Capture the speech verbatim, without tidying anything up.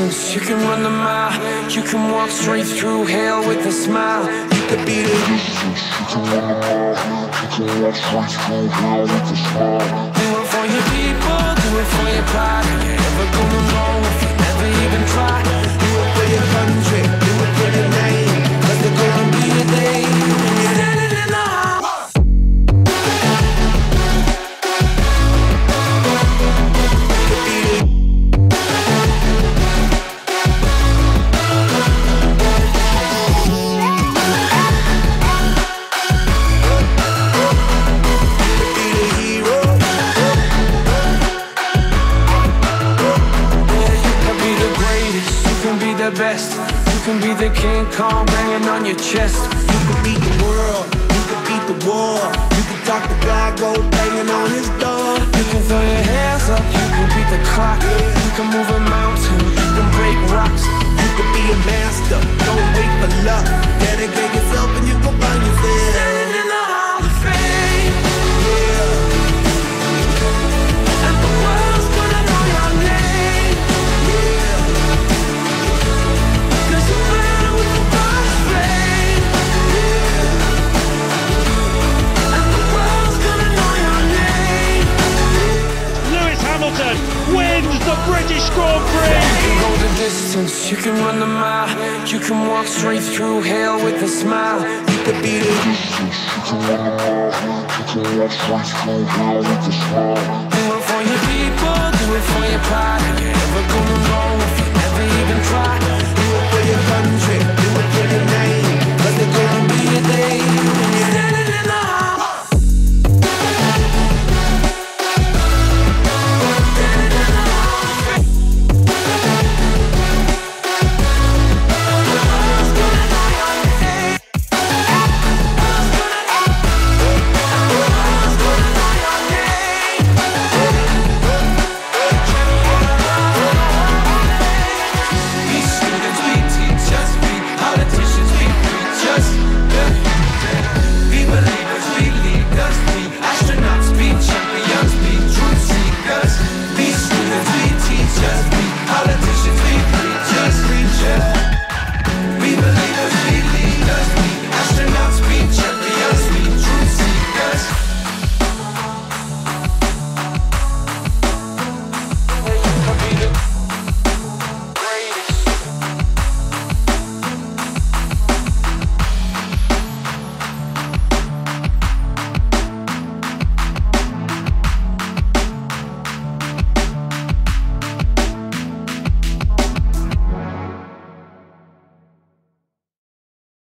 distance, you can run the mile, you can walk straight through hell with a smile. You could be the distance, you can run the mile, you can walk straight through hell with a smile. Do it for your people, do it for your pride. You're never gonna know if you never even try. Do it for your country, do it for your name, 'cause there's gonna be a day when you're standing in the hall. Best. You can be the King Kong banging on your chest. You can beat the world, you can beat the war. You can talk to God, go banging on his door. You can throw your hands up, you can beat the clock. You can move a mountain, you can break rocks. You can be a master, don't wait for luck. Dedicate yourself and you can find yourself standing in the Hall of Fame. Yeah. And the world's gonna know your name. Yeah. Hamilton wins the British Grand Prix. You can go the distance, you can run the mile, you can walk straight through hell with a smile. You could be the distance, you can run the mile, you can walk straight through hell with a smile. Do it for your people, do it for your pride.